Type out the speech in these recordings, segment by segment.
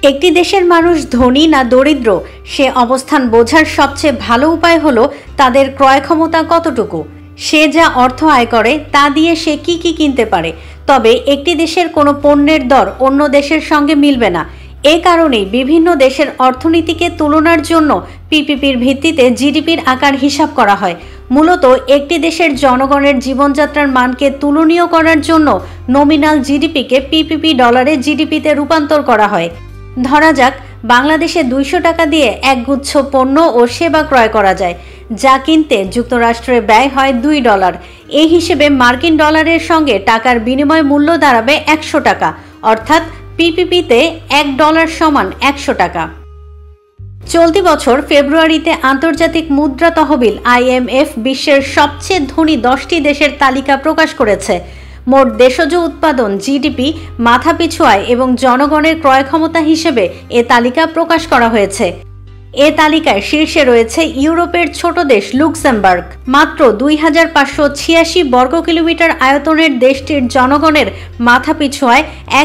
একটি দেশের মানুষ ধনী না দরিদ্র সে অবস্থান বোঝার সবচেয়ে ভালো উপায় হলো তাদের ক্রয় ক্ষমতা কতটুকু। সে যা অর্থ আয় করে তা দিয়ে সে কি কি কিনতে পারে। তবে একটি দেশের কোনো পণ্যের দর অন্য দেশের সঙ্গে মিলবে না। এ কারণেই বিভিন্ন দেশের অর্থনীতিকে তুলনার জন্য পিপিপির ভিত্তিতে জিডিপির আকার হিসাব করা হয়। মূলত একটি দেশের জনগণের জীবনযাত্রার মানকে তুলনীয় করার জন্য নমিনাল জিডিপিকে পিপিপি ডলারে জিডিপিতে রূপান্তর করা হয়। ধরা যাক বাংলাদেশে 200 টাকা দিয়ে একগুচ্ছ পণ্য ও সেবা ক্রয় করা যায়, যা কিনতে যুক্তরাষ্ট্রে ব্যয় হয় $2। এই হিসেবে মার্কিন ডলারের সঙ্গে টাকার বিনিময় মূল্য দাঁড়াবে 100 টাকা, অর্থাৎ পিপিপিতে $1 সমান 100 টাকা। চলতি বছর ফেব্রুয়ারিতে আন্তর্জাতিক মুদ্রা তহবিল IMF বিশ্বের সবচেয়ে ধনী 10টি দেশের তালিকা প্রকাশ করেছে। মোট দেশজ উৎপাদন জিডিপি, মাথাপিছু আয় এবং জনগণের ক্রয় ক্ষমতা হিসেবে এ তালিকা প্রকাশ করা হয়েছে। এ তালিকায় শীর্ষে রয়েছে ইউরোপের ছোট দেশ লুক্সেমবার্গ। মাত্র 2586 বর্গ কিলোমিটার আয়তনের দেশটির জনগণের মাথাপিছু আয়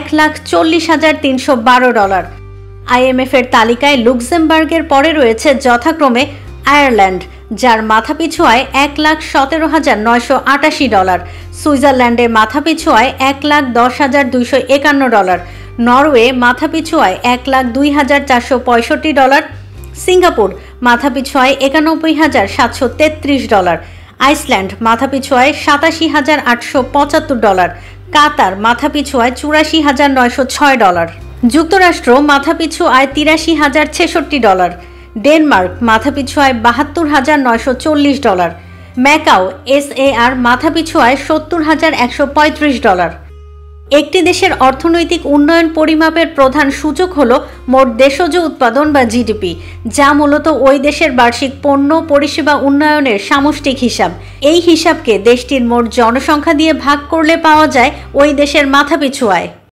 $1,40,312। IMF এর তালিকায় লুক্সেমবার্গের পরে রয়েছে যথাক্রমে আয়ারল্যান্ড, যার মাথাপিছু আয় $1,17,988, সুইজারল্যান্ডে মাথাপিছু আয় $1,10,251, নরওয়ে মাথাপিছু আয় $1,02,465, সিঙ্গাপুর মাথাপিছু আয় $91,733, আইসল্যান্ড মাথাপিছু আয় $87,875, কাতার মাথাপিছু আয় $84,906, যুক্তরাষ্ট্র মাথাপিছু আয় $83,066, ডেনমার্ক মাথাপিছু আয় $72,940, ম্যাকাও SAR মাথাপিছু আয় $70,135। একটি দেশের অর্থনৈতিক উন্নয়ন পরিমাপের প্রধান সূচক হল মোট দেশজ উৎপাদন বা জিডিপি, যা মূলত ওই দেশের বার্ষিক পণ্য পরিষেবা উন্নয়নের সামষ্টিক হিসাব। এই হিসাবকে দেশটির মোট জনসংখ্যা দিয়ে ভাগ করলে পাওয়া যায় ওই দেশের মাথাপিছু আয়।